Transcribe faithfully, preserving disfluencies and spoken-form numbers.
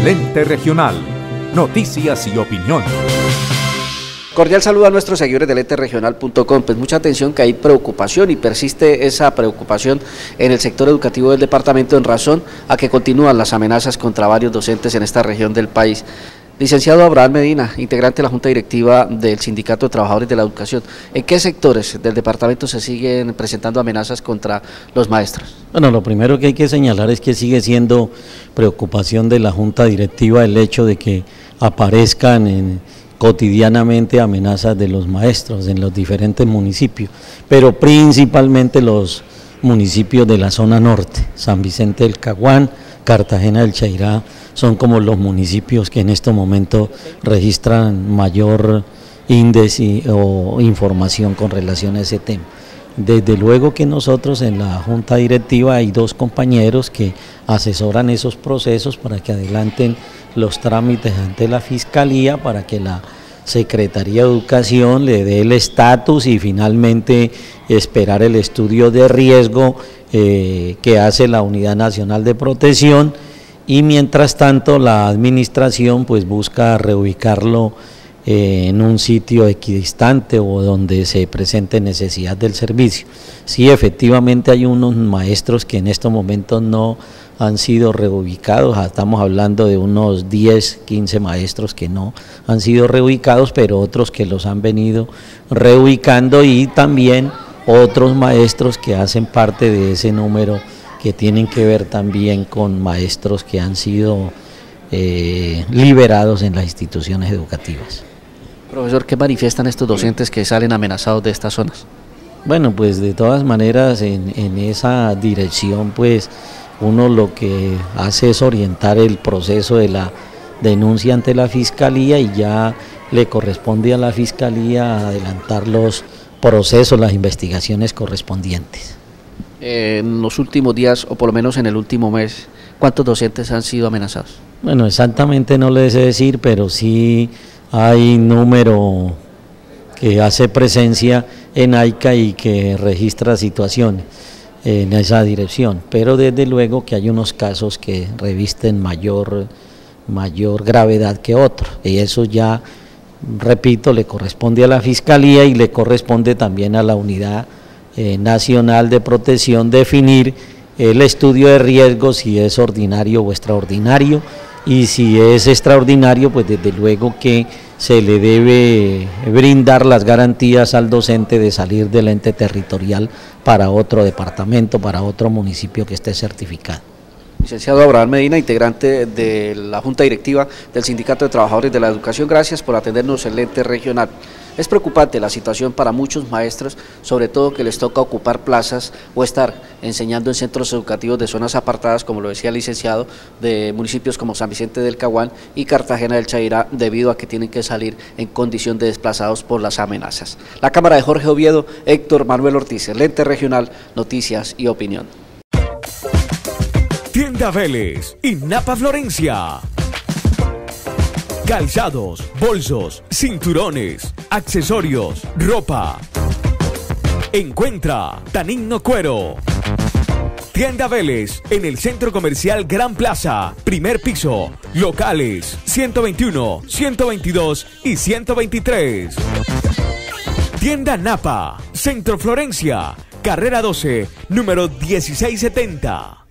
El Ente Regional. Noticias y opinión. Cordial saludo a nuestros seguidores del ente regional punto com. Pues mucha atención, que hay preocupación y persiste esa preocupación en el sector educativo del departamento en razón a que continúan las amenazas contra varios docentes en esta región del país. Licenciado Abraham Medina, integrante de la Junta Directiva del Sindicato de Trabajadores de la Educación, ¿en qué sectores del departamento se siguen presentando amenazas contra los maestros? Bueno, lo primero que hay que señalar es que sigue siendo preocupación de la Junta Directiva el hecho de que aparezcan en, cotidianamente amenazas de los maestros en los diferentes municipios, pero principalmente los municipios de la zona norte, San Vicente del Caguán, Cartagena del Chairá, son como los municipios que en este momento registran mayor índice o información con relación a ese tema. Desde luego que nosotros en la Junta Directiva hay dos compañeros que asesoran esos procesos para que adelanten los trámites ante la Fiscalía, para que la Secretaría de Educación le dé el estatus y finalmente esperar el estudio de riesgo eh, que hace la Unidad Nacional de Protección, y mientras tanto la administración pues busca reubicarlo eh, en un sitio equidistante o donde se presente necesidad del servicio. Sí, efectivamente hay unos maestros que en estos momentos no han sido reubicados, estamos hablando de unos diez, quince maestros que no han sido reubicados, pero otros que los han venido reubicando, y también otros maestros que hacen parte de ese número que tienen que ver también con maestros que han sido eh, liberados en las instituciones educativas. Profesor, ¿qué manifiestan estos docentes que salen amenazados de estas zonas? Bueno, pues de todas maneras en, en esa dirección pues uno lo que hace es orientar el proceso de la denuncia ante la Fiscalía, y ya le corresponde a la Fiscalía adelantar los procesos, las investigaciones correspondientes. Eh, en los últimos días, o por lo menos en el último mes, ¿cuántos docentes han sido amenazados? Bueno, exactamente no le sé decir, pero sí hay número que hace presencia en AICA y que registra situaciones en esa dirección, pero desde luego que hay unos casos que revisten mayor, mayor gravedad que otros, y eso ya, repito, le corresponde a la Fiscalía y le corresponde también a la Unidad eh, Nacional de Protección definir el estudio de riesgo, si es ordinario o extraordinario, y si es extraordinario, pues desde luego que se le debe brindar las garantías al docente de salir del ente territorial para otro departamento, para otro municipio que esté certificado. Licenciado Abraham Medina, integrante de la Junta Directiva del Sindicato de Trabajadores de la Educación, gracias por atendernos el ente regional. Es preocupante la situación para muchos maestros, sobre todo que les toca ocupar plazas o estar enseñando en centros educativos de zonas apartadas, como lo decía el licenciado, de municipios como San Vicente del Caguán y Cartagena del Chairá, debido a que tienen que salir en condición de desplazados por las amenazas. La cámara de Jorge Oviedo, Héctor Manuel Ortiz, el ente regional, noticias y opinión. Tienda Vélez y Napa Florencia. Calzados, bolsos, cinturones, accesorios, ropa. Encuentra Tanigno Cuero. Tienda Vélez en el Centro Comercial Gran Plaza, primer piso, locales ciento veintiuno, ciento veintidós y ciento veintitrés. Tienda Napa, Centro Florencia, carrera doce, número dieciséis setenta.